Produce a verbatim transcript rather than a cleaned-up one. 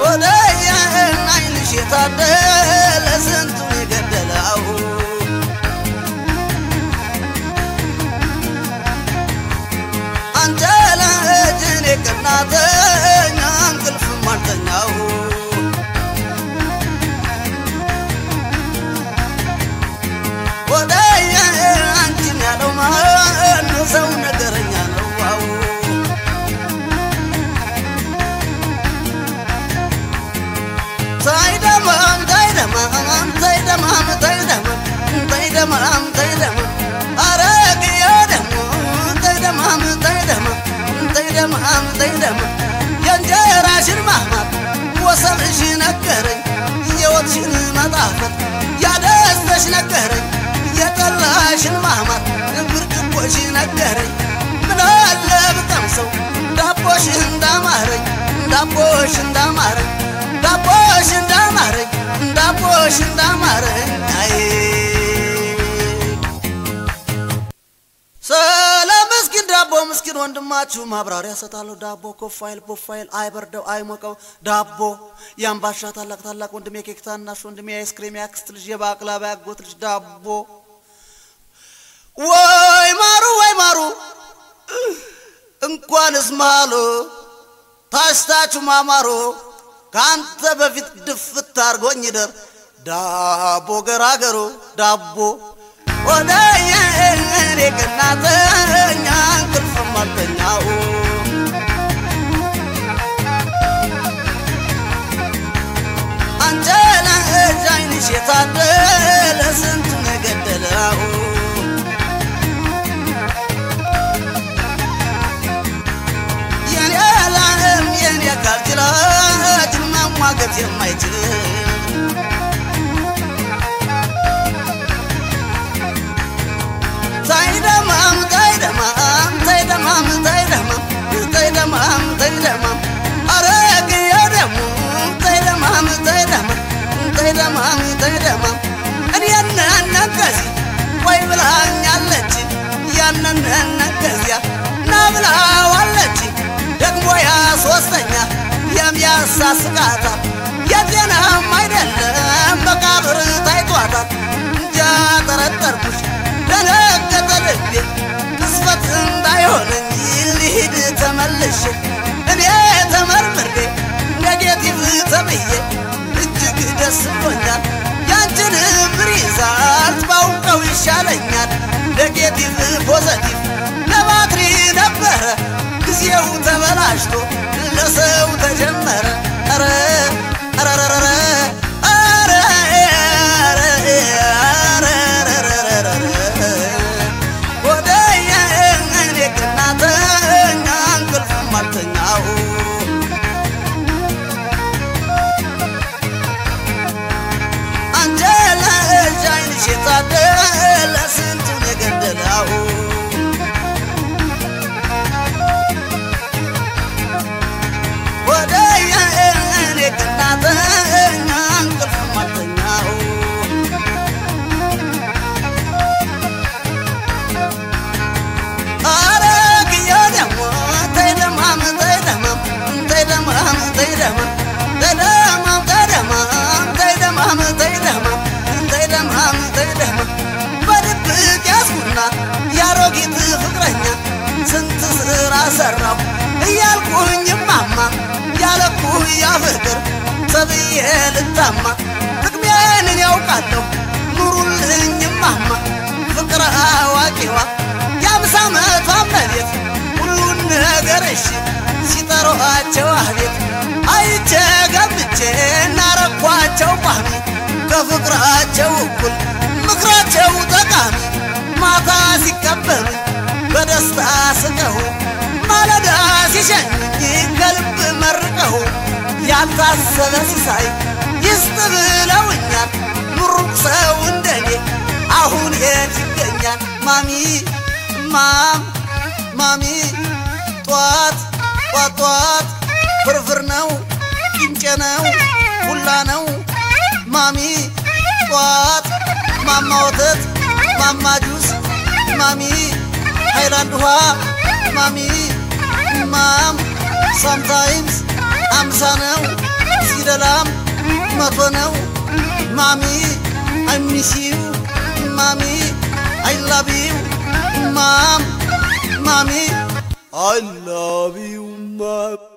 ወደየ አይንሽ የታደለ ስንቱን የገደለው አንጀለ እጅን የቀናተኛ እንቅልፍ ማልተኛው ወደየ አንቺን ያለው ማን ሰው ነገረኛ ነው ታይደማም ታይደማም ታይደማም ታይደማም ታይደማም ታይደማም አረግዬ ደሞ ታይደማም ታይደማም ታይደማም ታይደማም የእንጀራሽን ማማር ወሰንሽ ነገረኝ የወትሽን መጣፈጥ ያደስተሽ ነገረኝ የጠላሽን ማማር ብርቅቆሽ ነገረኝ ምን አለ ብቀምሰው ዳቦሽ እንዳማረኝ ዳቦሽ እንዳማረኝ ዳቦሽ እንዳማረኝ ዳቦሽ እንዳማረኝ አይ ሰላም ምስኪን ዳቦ ምስኪን ወንድማችሁ ማብራሪያ ሰጣለሁ ዳቦ ኮፋይል ፕሮፋይል አይበርደው አይሞቀው ዳቦ ያምባሻ ታላቅ ታላቅ ወንድሜ ኬክታናሽ ወንድሜ አይስክሪም ያክስት ልጅ የባቅላባ ያጎት ልጅ ዳቦ ወይ ማሩ ወይ ማሩ እንኳንስ ማሉ ታስታችሁ ማማሩ ካንተ በፊት ድፍት አርጎኝ ይደር ዳቦ ገራገሩ ዳቦ ወደየ እኔ ከናተኛ እንቅልፍ ማልተኛው አንጀለ እጃይንሽ የታደለ ስንቱን የገደለው የኔ ዓለም የኔ ካልችላች ማሟገት የማይችል ታይደማም ታይደማም ታይደማም ታይደማም ታይደማም ታይደማም አረግዬ ደሞ ታይደማም ታይደማም ታይደማም ታይደማም እኔና ነከዚ ወይ ብላኛለች ያንን ነከዚያ ናብላዋለች ደግሞ ያ ሶስተኛ የሚያሳስቃታ የጤናም አይደለም መቃብር ታይቷታል እንጃ ጠረጠርኩሽ ደነገጠ ልቤ ቅስፈት እንዳይሆነኝ ልሂድ ተመልሼ እኔ ተመርምሬ ኔጌቲቭ ተብዬ እጅግ ደስ ብሎኛል ያንቺን ሪዛልት ባውቀው ይሻለኛል ኔጌቲቭ ፖዘቲቭ ለባትሪ ነበረ ጊዜው ተበላሽቶ ለሰው ተጀመረ አረ አረ አረ አረ አረ ወደየ እኔ ከናተኛ እንቅልፍ ማልተኛው አንጀለ እጃይንሽ የታደለ ስንቱን የገደለው ወደየ እኔ ከናተኛ እንቅልፍ ማልተኛው አረግዬ ደሞ ታይደማም ታይደማም ታይደማም ታይደማም ታይደማም ታይደማም ታይደማም ታይደማም ታይደማም ታይደማም በድብቅ ያዝኩና ያሮጊት ፍቅረኛ ስንት ስራ ሰራሁ እያልኩኝ ማማ ያለኩ ያፍቅር ተብዬ ልታማ ጥቅሜን ያውቃለሁ ኑሩልኝ ማማ ፍቅር አዋቂዋ የአምሳ ዓመቷ መቤት ሁሉን ነገር እሺ ሲጠሯቸው አቤት አይቼ ገብቼ እናረኳቸው ቋሚ ከፍቅራቸው እኩል ምክራቸው ጠቃሚ ማታ ሲቀበሉኝ በደስታ ስቀው ማለዳ ሲሸኙኝ ከልብ መርቀው ያልታሰበ ሲሳይ ይስጥ ብለውኛል ምሩቅ ሰው እንደኔ አሁን የት ይገኛል ማሚ ማም ማሚ ጧት ጧት ጧት ፍርፍር ነው ቅንጨ ነው ሁላ ነው ማሚ ጧት ማማ ወተት ማማ ጁስ ማሚ ሃይላንድ ውሃ ማሚ ማም sometimes አምሳ ነው ፊደላም መቶ ነው ማሚ I miss you mommy I love you mom mommy I love you mom